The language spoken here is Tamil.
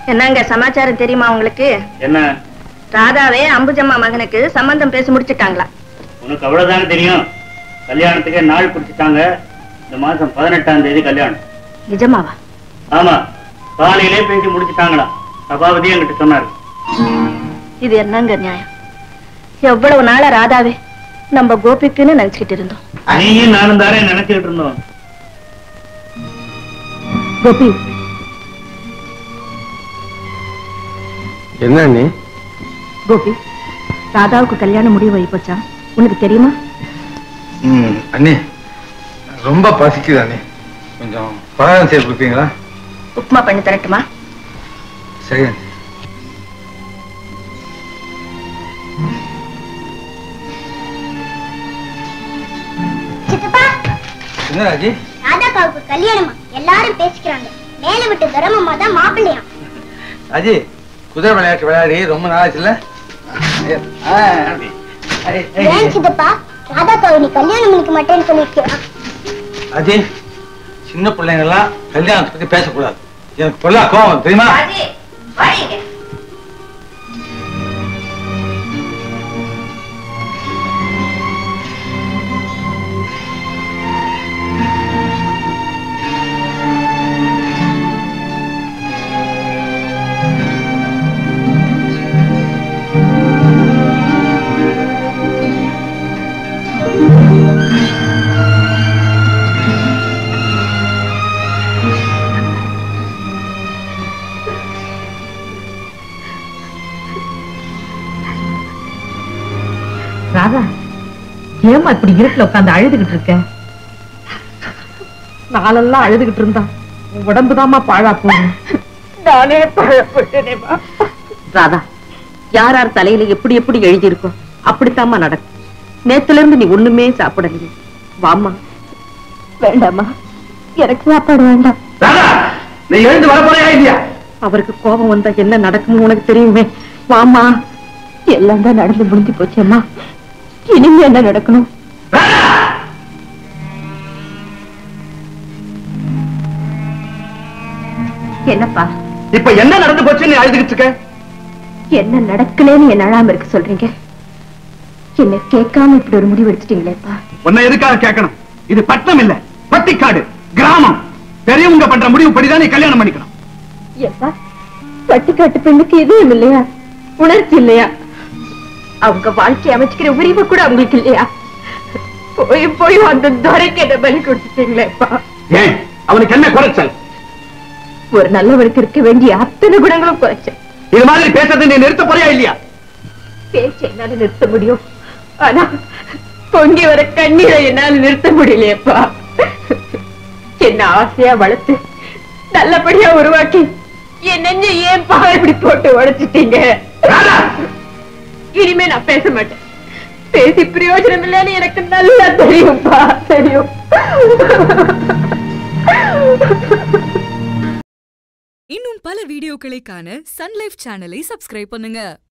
என்னங்க சமாச்சாரம் தெரியுமா உங்களுக்கு? என்ன? ராதாவே அம்புஜம்மா மகனுக்கு சம்பந்தம் பேசி முடிச்சிட்டாங்களா? உனக்கு அவ்வளவுதானே தெரியும். கல்யாணத்துக்கே நாள் குறிச்சிட்டாங்க. இந்த மாசம் 18ஆம் தேதி கல்யாணம். நிஜமாவா? ஆமா, காலையிலே பேசி முடிச்சிட்டாங்களா. சபாபதி என்கிட்ட சொன்னாரு. இது என்னங்க நியாயம்? எவ்வளவு நாள ராதாவே நம்ம கோபிக்குன்னு நினைச்சுக்கிட்டு இருந்தோம். நீயும் நானும் தானே நினைச்சுக்கிட்டு இருந்தோம். கோபி, என்ன நீ? கோபி, ராதாவுக்கு கல்யாணம் முடிவு ஆகி போச்சா? உனக்கு தெரியுமா? அண்ணே, ரொம்ப பசிக்குது அண்ணே. கொஞ்சம் பலகாரம் செய்து கொடுப்பீங்களா? உப்புமா பண்ணி தரட்டுமா? சரி. என்ன ராஜி? ராதாக்காவுக்கு கல்யாணமா? எல்லாரும் பேசிக்கிறாங்க. மேல விட்டு தரமம்மா தான் மாப்பிள்ளையா. ராஜி, குதிரை விளையாட்டு விளையாடி ரொம்ப நாளாச்சுல்ல? ஏன் சித்தப்பா ராதாக்காவை நீ கல்யாணம் பண்ணிக்க மாட்டேன்னு சொல்லிருக்கியா? ராஜி, சின்ன பிள்ளைங்க எல்லாம் கல்யாணத்தை பத்தி பேசக்கூடாது. எனக்கு பொல்லா கோவம் தெரியுமா? ராதா, ஏமா இப்படி இருட்டுல உட்காந்து அழுதுகிட்டு இருக்க? நாளெல்லாம் அழுதுகிட்டு இருந்தா உடம்புதாமா பாழா போகும். நானே பழப்பட்டேனேமா. ராதா, யார் யார் தலையில எப்படி எப்படி எழுதியிருக்கோம் அப்படித்தாம்மா நடக்கும். நேத்துல இருந்து நீ ஒண்ணுமே சாப்பிடலையே. வாமா. வேண்டாமா, எனக்கு சாப்பாடு வேண்டாம். நீ எழுந்து வர போறியா இல்லையா? அவருக்கு கோபம் வந்தா என்ன நடக்கும்னு உனக்கு தெரியுமே. வாமா. எல்லாம் தான் நடந்து முடிஞ்சு போச்சேம்மா. இனிமே என்ன நடக்கணும்? என்னப்பா இப்ப என்ன நடந்து போச்சு? நீ அழுதுகிட்டு இருக்க. என்ன நடக்கலன்னு என்ன அழாம இருக்க சொல்றீங்க? என்ன கேட்காம இப்படி ஒரு முடிவு எடுத்துட்டீங்களேப்பா. உன்னை எதுக்காக கேட்கணும்? இது பட்டணம் இல்ல, பட்டிக்காடு, கிராமம். பெரியவங்க பண்ற முடிவு படிதான் நீ கல்யாணம் பண்ணிக்கணும். ஏப்பா, பட்டிக்காட்டு பெண்ணுக்கு எதுவும் இல்லையா? உணர்ச்சி இல்லையா? அவங்க வாழ்க்கை அமைச்சுக்கிற உரிமை கூட அவங்களுக்கு இல்லையா? போய் போய் அந்த துரைக்கு என்ன பலி கொடுத்துட்டீங்களேப்பா. ஏன் அவனுக்கு என்ன குறைச்சல்? ஒரு நல்லவனுக்கு இருக்க வேண்டிய அத்தனை குணங்களும் குறைச்சல். இது மாதிரி பேசுறது நீ நிறுத்த போறியா இல்லையா? பேச்ச என்னால நிறுத்த முடியும், ஆனா பொங்கி வர கண்ணீரை என்னால நிறுத்த முடியலையேப்பா. என்ன ஆசையா வளர்த்து நல்லபடியா உருவாக்கி என் நெஞ்ச ஏன்பா இப்படி போட்டு உடைச்சிட்டீங்க? இனிமே நான் பேச மாட்டேன். பேசி பிரயோஜனம் இல்லைன்னு எனக்கு நல்லா தெரியும்பா, தெரியும். இன்னும் பல வீடியோக்களை காண சன் லைஃப் சேனலை சப்ஸ்கிரைப் பண்ணுங்க.